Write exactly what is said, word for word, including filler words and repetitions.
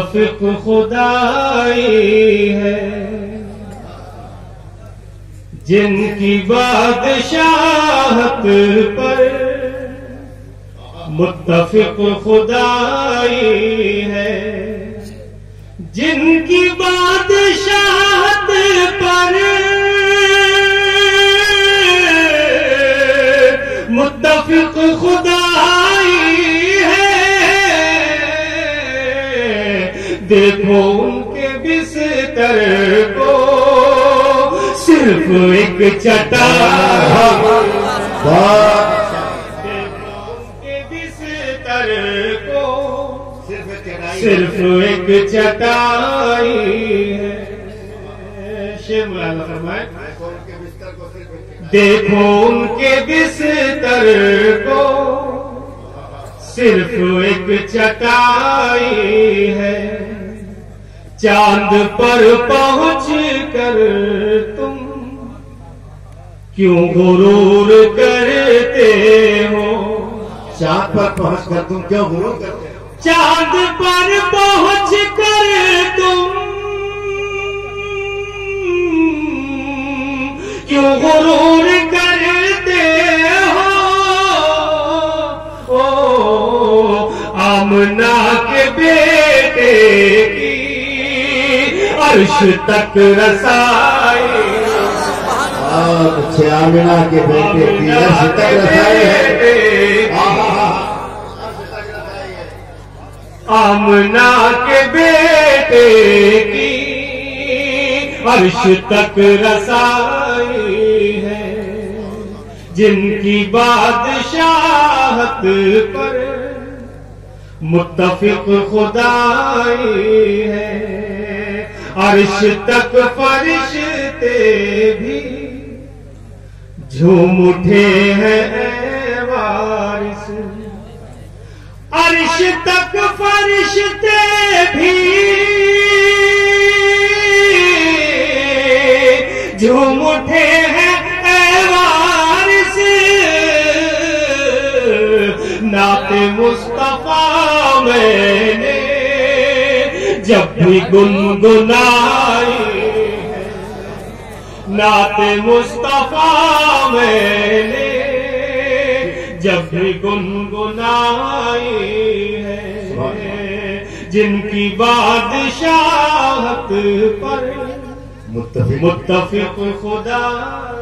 मुत्तफिक खुदाई है, जिनकी बादशाहत पर मुत्तफिक खुदाई है, जिनकी बादशाहत पर मुत्तफिक खुदाई है। देखो उनके बिस्तर को सिर्फ एक चटाई, देखो उनके बिस्तर को सिर्फ एक चटाई है। शेर मौलाना फरमाए, देखो उनके बिस्तर को सिर्फ एक चटाई है। चांद पर पहुंच कर तुम क्यों गुरूर करते हो? चांद पर पहुंच कर तुम क्यों गुरूर करते हो? चांद पर पहुंच कर तुम क्यों गुरूर करते हो? ओ आमना के बेटे की अर्श तक रसाई, अच्छे आमिना के बेटे की अर्श तक रसाई है। आमना के बेटे की अर्श तक रसाई है, जिनकी बादशाहत पर मुत्तफिक खुदाई है। अर्श तक फरिश्ते भी झूम उठे हैं वारिस, अर्श तक फरिश्ते भी झूम उठे हैं वारिस। नाते मुस्तफा मैंने जब भी गुनगुनाई है, नाते मुस्तफा मैंने जब भी गुनगुनाई है, जिनकी बादशाहत पर मुत्तफिक खुदा